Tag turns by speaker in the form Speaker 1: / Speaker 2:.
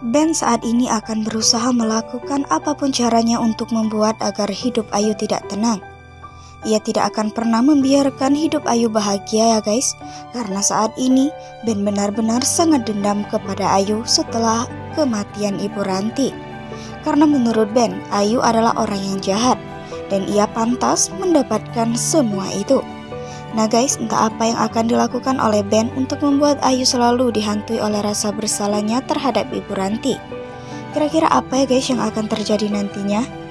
Speaker 1: Ben saat ini akan berusaha melakukan apapun caranya untuk membuat agar hidup Ayu tidak tenang. Ia tidak akan pernah membiarkan hidup Ayu bahagia ya guys, karena saat ini Ben benar-benar sangat dendam kepada Ayu setelah kematian Ibu Ranti. Karena menurut Ben, Ayu adalah orang yang jahat dan ia pantas mendapatkan semua itu. Nah guys, entah apa yang akan dilakukan oleh Ben untuk membuat Ayu selalu dihantui oleh rasa bersalahnya terhadap Ibu Ranti. Kira-kira apa ya guys yang akan terjadi nantinya?